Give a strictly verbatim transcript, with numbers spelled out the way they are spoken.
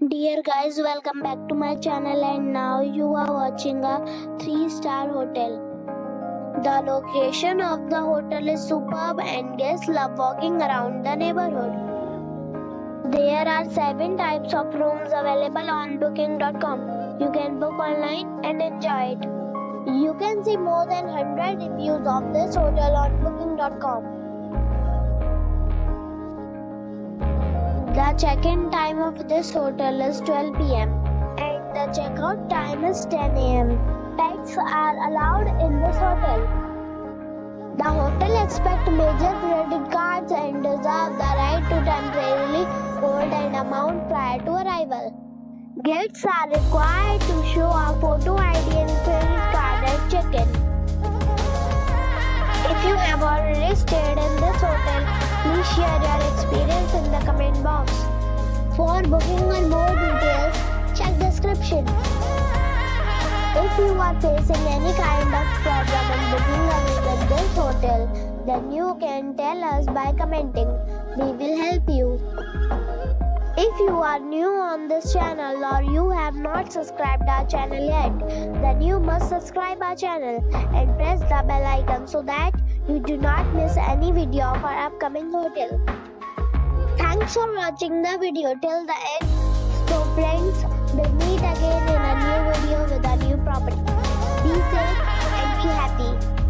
Dear guys, welcome back to my channel, and now you are watching a three star hotel. The location of the hotel is superb and guests love walking around the neighborhood. There are seven types of rooms available on booking dot com. You can book online and enjoy it. You can see more than one hundred reviews of this hotel on booking dot com. The check-in time of this hotel is twelve p m and the check-out time is ten a m Pets are allowed in this hotel. The hotel accepts major credit cards and reserves the right to temporarily hold an amount prior to arrival. Guests are required to show a photo I D and credit card at check-in. If you have already stayed in this hotel, please share your experience in the comment box. For booking or more details, check description. If you are facing any kind of problem in booking a room in this hotel, then you can tell us by commenting. We will help you. If you are new on this channel or you have not subscribed our channel yet, then you must subscribe our channel and press the bell icon so that you do not miss any video of our upcoming hotel. Thanks for watching the video till the end. So friends, we'll meet again in a new video with a new property. Be safe and be happy.